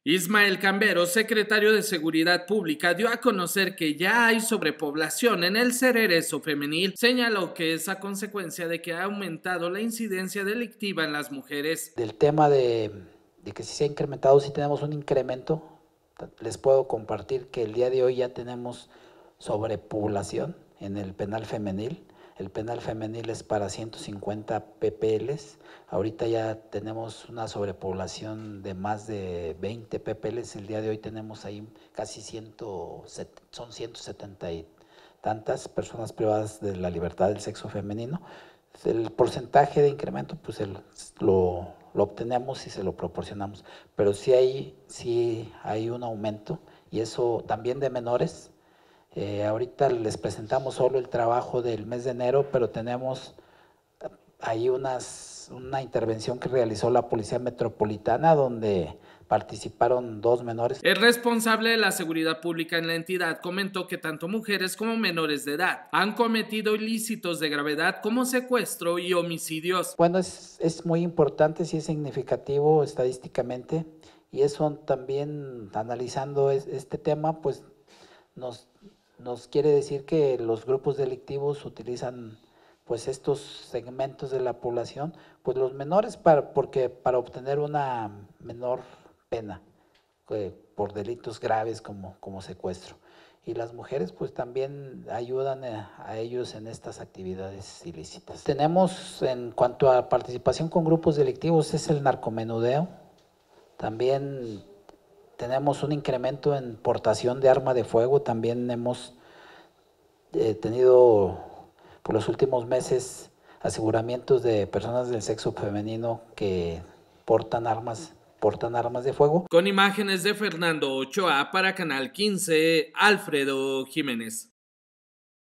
Ismael Cambero, secretario de Seguridad Pública, dio a conocer que ya hay sobrepoblación en el Cerezo femenil. Señaló que es a consecuencia de que ha aumentado la incidencia delictiva en las mujeres. Del tema de que si se ha incrementado, si tenemos un incremento, les puedo compartir que el día de hoy ya tenemos sobrepoblación en el penal femenil. El penal femenil es para 150 PPLs. Ahorita ya tenemos una sobrepoblación de más de 20 PPLs. El día de hoy tenemos ahí casi son 170 y tantas personas privadas de la libertad del sexo femenino. El porcentaje de incremento pues lo obtenemos y se lo proporcionamos, pero sí hay un aumento, y eso también de menores. Ahorita les presentamos solo el trabajo del mes de enero, pero tenemos ahí una intervención que realizó la Policía Metropolitana donde participaron 2 menores. El responsable de la seguridad pública en la entidad comentó que tanto mujeres como menores de edad han cometido ilícitos de gravedad como secuestro y homicidios. Bueno, es muy importante, sí es significativo estadísticamente, y eso también, analizando este tema, pues nos quiere decir que los grupos delictivos utilizan pues estos segmentos de la población, pues los menores porque para obtener una menor pena por delitos graves como secuestro, y las mujeres pues también ayudan a ellos en estas actividades ilícitas. Tenemos, en cuanto a participación con grupos delictivos, es el narcomenudeo. También tenemos un incremento en portación de arma de fuego. También hemos tenido por los últimos meses aseguramientos de personas del sexo femenino que portan armas de fuego. Con imágenes de Fernando Ochoa para Canal 15, Alfredo Jiménez.